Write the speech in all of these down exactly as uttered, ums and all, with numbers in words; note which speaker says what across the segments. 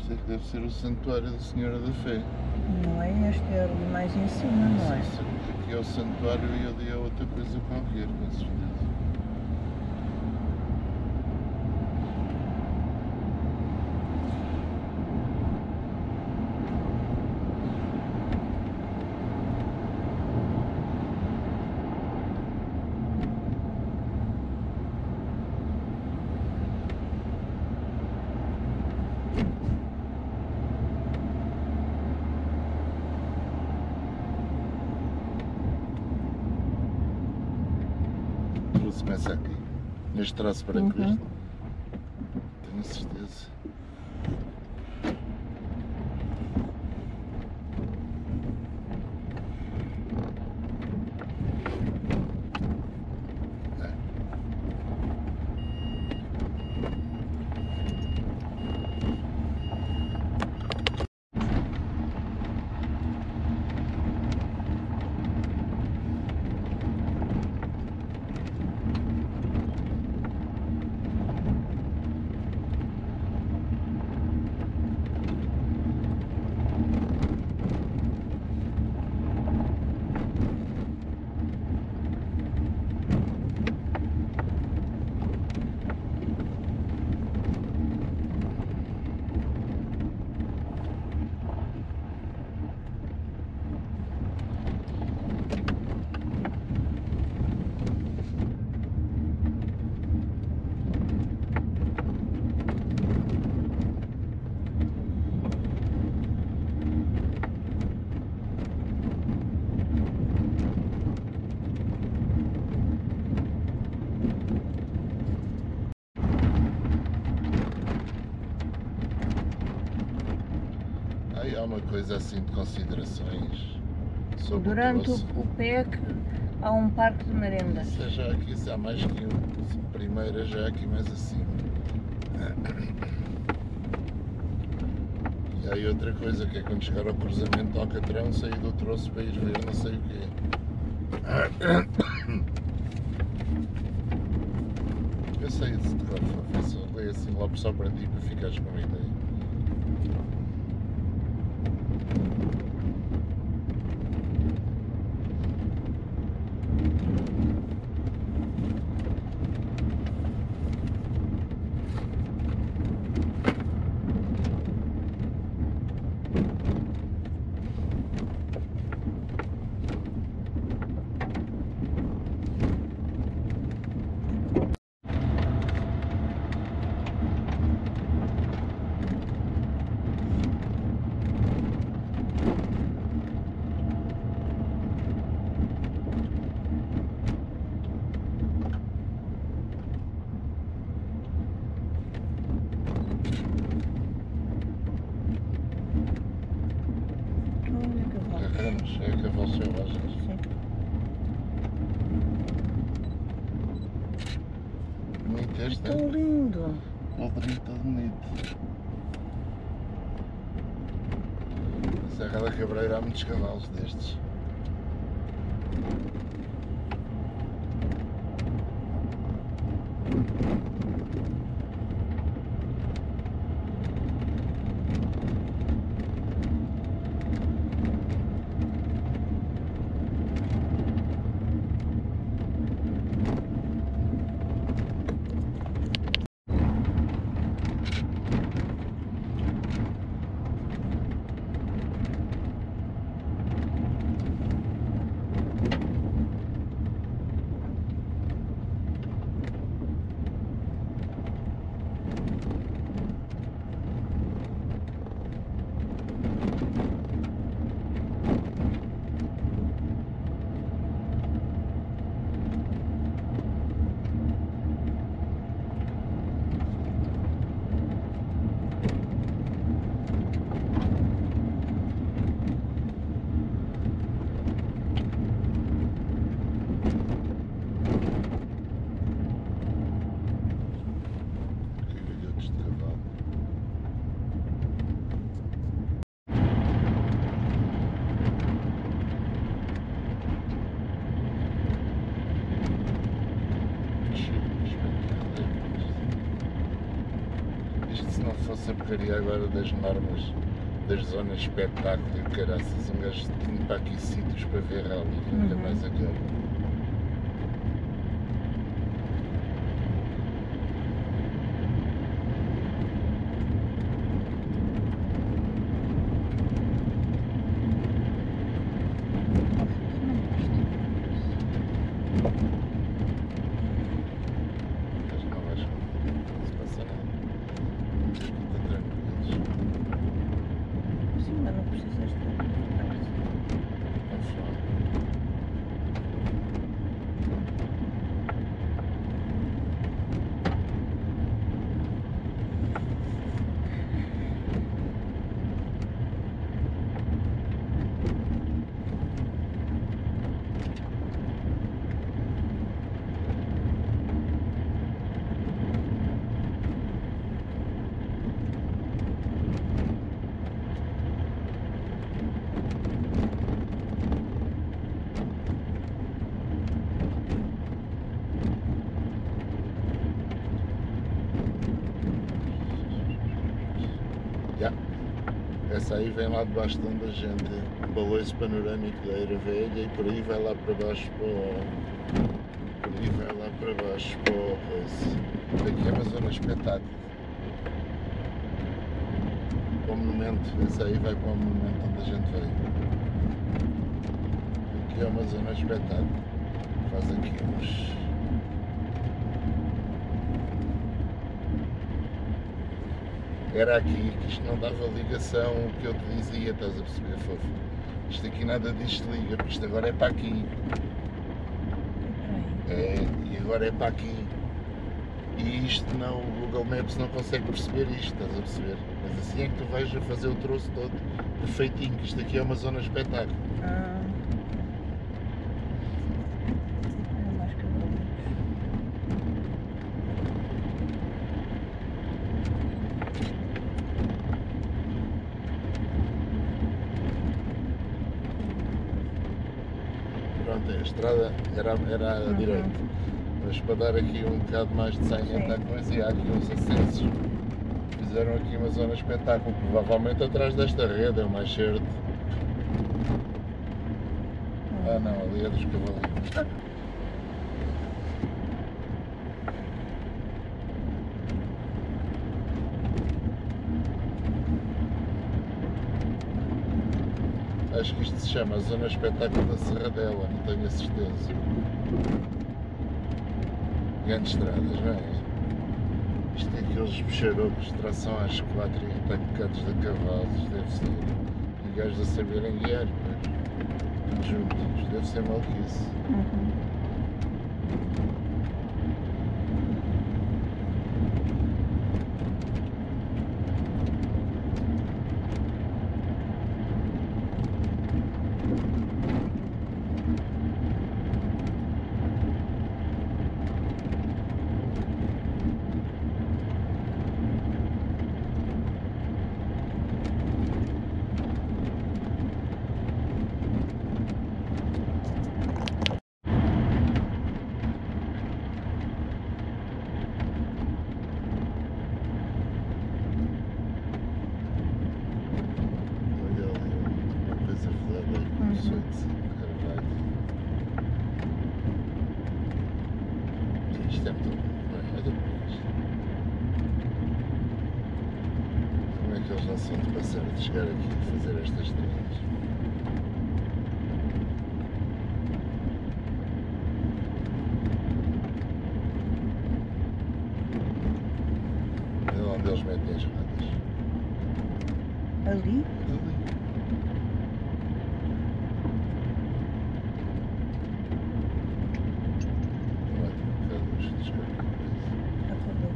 Speaker 1: Este é que deve ser o Santuário da Senhora da Fé.
Speaker 2: Não é este, é ali mais em cima, não é?
Speaker 1: Sim, aqui é o Santuário e ali é outra coisa qualquer, com certeza. Se começa aqui, neste traço branco,
Speaker 2: Uhum.
Speaker 1: este, tenho certeza. É. Aí há uma coisa assim de considerações sobre
Speaker 2: Durante
Speaker 1: o
Speaker 2: o,
Speaker 1: troço.
Speaker 2: o P E C há um parque de merendas.
Speaker 1: Isso é já aqui, isso há mais que um. Primeiro é já aqui mais acima. E aí outra coisa que é quando chegar ao cruzamento do Alcatrão, sair do troço para ir ver não sei o quê. Eu sei isso de cor, só leio assim logo só para ti para ficares com uma ideia.
Speaker 2: Olha que bom.
Speaker 1: Carramos, é cavalos selvagens.
Speaker 2: Sim.
Speaker 1: Bonito este,
Speaker 2: Tão
Speaker 1: é?
Speaker 2: lindo.
Speaker 1: Aldrinho todo bonito. Na Serra da Cabreira há muitos cavalos destes. essa porcaria agora das normas das zonas de espetáculo e caraças. Um gajo tinha para aqui sítios para ver rally, nunca
Speaker 2: Uhum.
Speaker 1: mais acaba. Mas não vais, não se passa nada. Aqui está tranquilo.
Speaker 2: Sim, mas não precisas de.
Speaker 1: Não fala. Yeah. Essa aí vem lá debaixo de onde a gente baloiço panorâmico da Eira Velha e por aí vai lá para baixo para o... por aí vai lá para baixo para o coisa. Daqui é uma zona de espetáculo. Para o monumento, essa aí vai para o monumento onde a gente veio. Aqui é uma zona de espetáculo. Faz aqui uns... Era aqui que isto não dava ligação, o que eu te dizia, estás a perceber, fofo? Isto aqui nada disto liga, porque isto agora é para aqui. É, e agora é para aqui. E isto não, o Google Maps não consegue perceber isto, estás a perceber? Mas assim é que tu vais a fazer o troço todo perfeitinho, que isto aqui é uma zona de espetáculo.
Speaker 2: Ah. É mais cavalos.
Speaker 1: Pronto, a estrada era, era à
Speaker 2: Uhum.
Speaker 1: direita. Mas para dar aqui um bocado mais de saimento à coisa, e há aqui uns acessos. Fizeram aqui uma zona de espetáculo, provavelmente atrás desta rede, é o mais certo. Ah não, ali é dos cavalinhos. Acho que isto se chama Zona Espetáculo da Serradela, não tenho a certeza. Grandes estradas, não é? Isto tem aqueles bicharocos de tração às quatro e atacados de cavalos, deve ser. E gajos a saberem guiar, pois. Tudo juntos, deve ser maluquice.
Speaker 2: Uhum.
Speaker 1: Olha ali uma coisa flada aí com
Speaker 2: Uhum.
Speaker 1: dezoito carvalho. Isto é muito bom, não é? Olha para isto. Como é que eles não são de passar de chegar aqui e fazer estas trilhas? Olha onde eles metem as rodas.
Speaker 2: Ali?
Speaker 1: Ali. Olha, um bocado os sítios que eu
Speaker 2: A favor.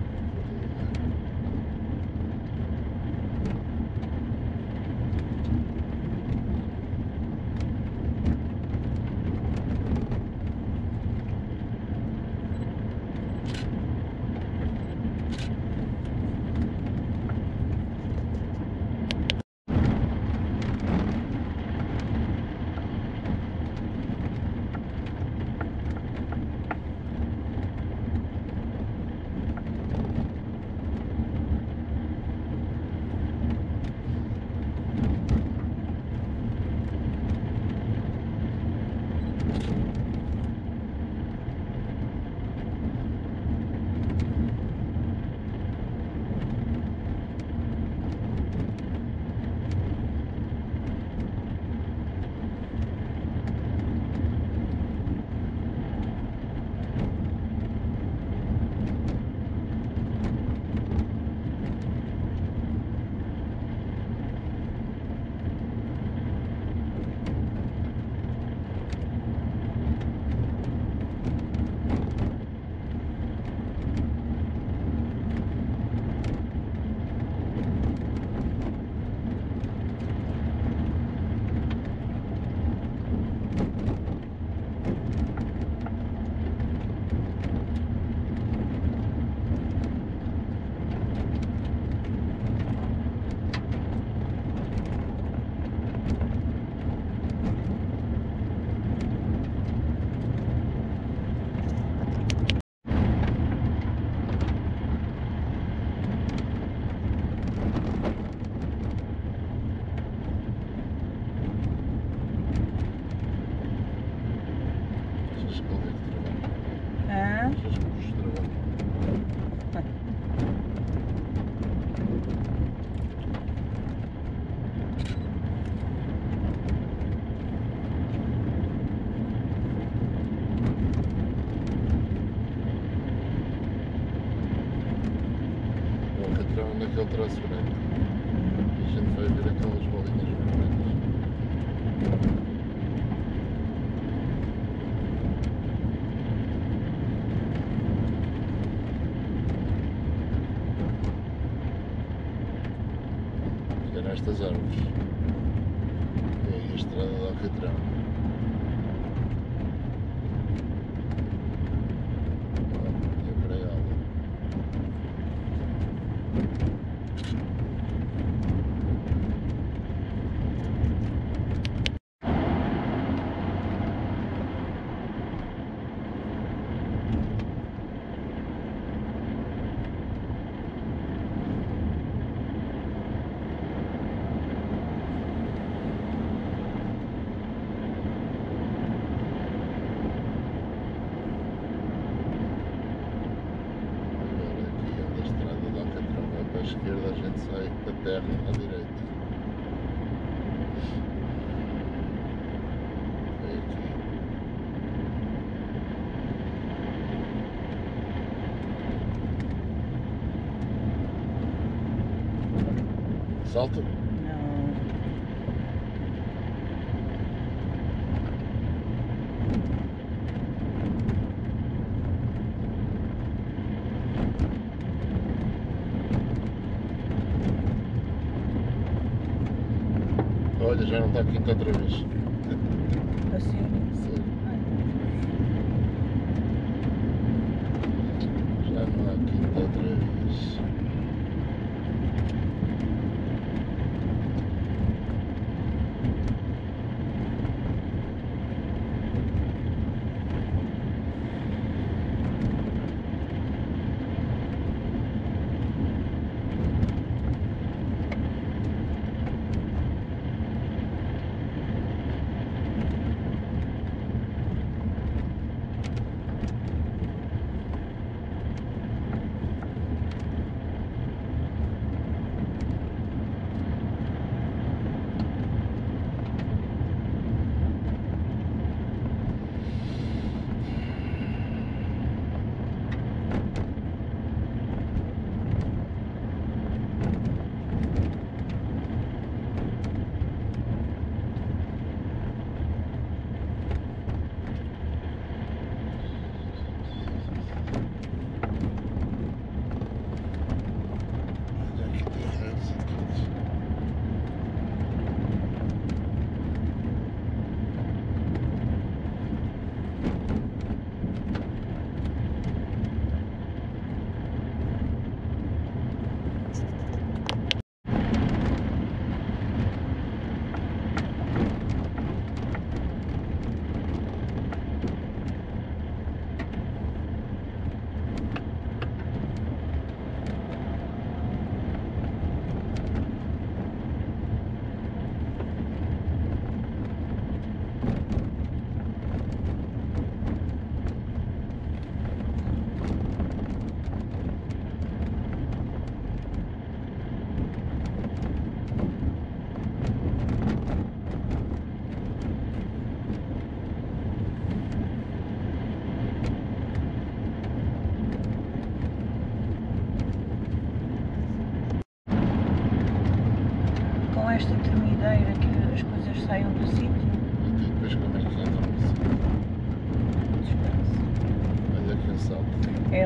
Speaker 2: Hã?
Speaker 1: O Alcatrão naquele traço branco. A gente vai ver aquelas bolinhas vermelhas. Que é nestas árvores. É aí a estrada do Alcatrão. Ó, é para ela. À esquerda a gente sai da terra à direita. É aqui. Salto?
Speaker 2: Não.
Speaker 1: Olha, já não está quinta outra vez.
Speaker 2: Assim.
Speaker 1: Sim.
Speaker 2: Ai,
Speaker 1: Já não há quinta outra vez.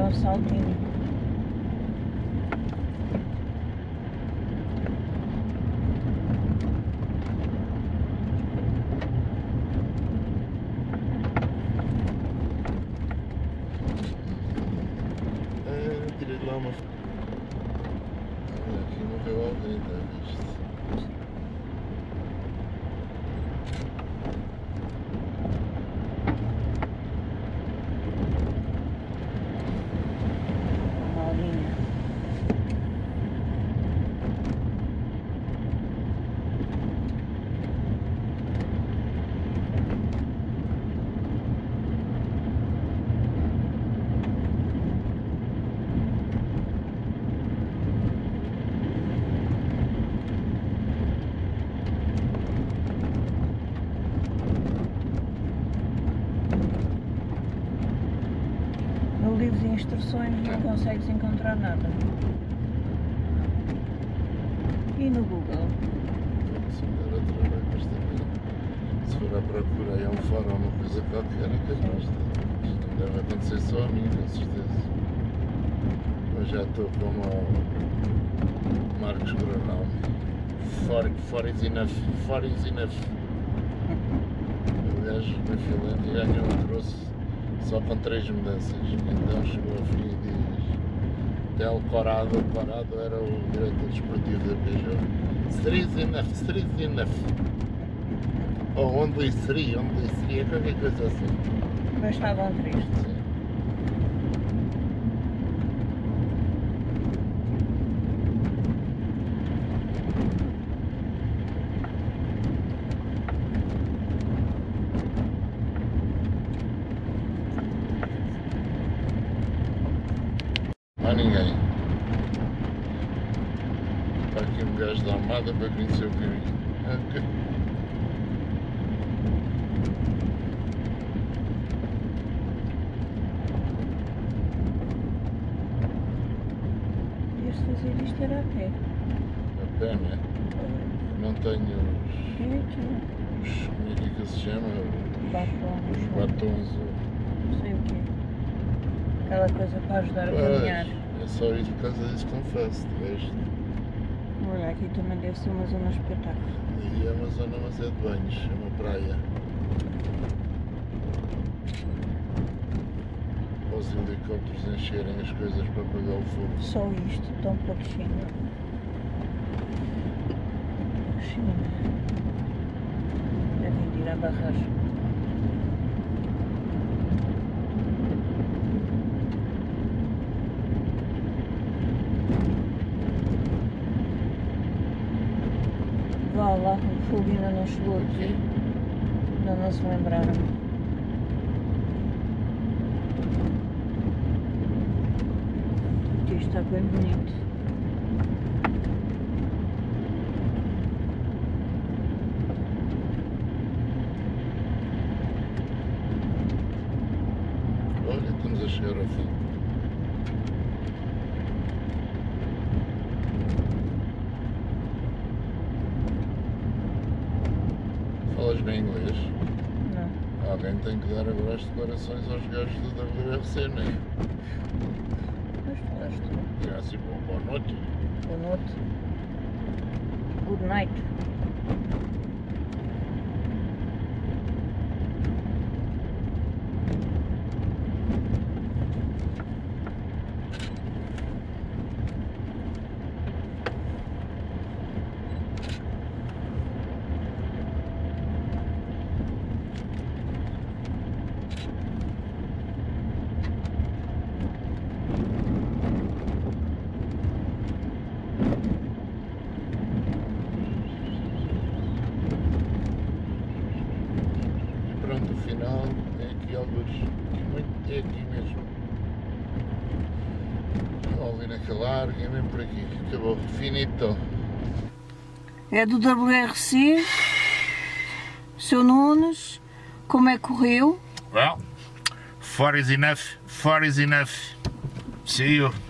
Speaker 2: um saltinho.
Speaker 1: Ah, tirei de lá uma. Olha, aqui morreu alguém, está visto?
Speaker 2: Uma linha. No livro de instruções não consegues encontrar nada. E no Google?
Speaker 1: Se for outra vez, mas também, se for à procura aí é um fórum ou uma coisa qualquer, é capaz de. Isto não deve acontecer só a mim, com certeza. Eu já estou como o Marcos Gronalme. For, for is enough, for is enough. O gajo na Finlândia ganhou um troço só com três mudanças. Então chegou ao fim e diz: Tel Corrado, Corrado era o diretor desportivo da Peugeot. Three is enough, three is enough. Ou only three, only three, é qualquer coisa assim.
Speaker 2: Mas estavam tristes.
Speaker 1: Sim. Não há ninguém. Está aqui um gajo da Armada para conhecer o caminho. Ok.
Speaker 2: Ias fazer isto era a pé.
Speaker 1: A pé, não é? Não tenho os,
Speaker 2: E aqui,
Speaker 1: os. Como é que aquilo se chama? Os,
Speaker 2: batons,
Speaker 1: os batons.
Speaker 2: não sei o quê. Aquela coisa para ajudar a caminhar.
Speaker 1: Pois, é só isso por causa disso, confesso. De resto,
Speaker 2: Olha, aqui também deve ser uma zona espetáculo.
Speaker 1: e é uma zona, mas é de banhos, é uma praia. Para os helicópteros encherem as coisas para apagar o fogo.
Speaker 2: Só isto, tão pouquinho. China. Devem de ir à barragem. Vá lá, o fogo ainda não chegou aqui. Ainda não se lembraram. Aqui está bem bonito.
Speaker 1: Olha, estamos a chegar ao fim. Falas bem inglês?
Speaker 2: Não.
Speaker 1: Alguém tem que dar agora as declarações aos gajos do W R C, não é?
Speaker 2: Mas falaste tu.
Speaker 1: Já assim, bom, boa noite.
Speaker 2: Boa noite. Good night.
Speaker 1: Pronto, o final é aqui alguns. Muito é aqui mesmo. Ali naquele largo, é mesmo por aqui. Acabou. Finito.
Speaker 2: É do W R C. Seu Nunes, como é que correu?
Speaker 1: Well, four is enough. Four is enough. See you.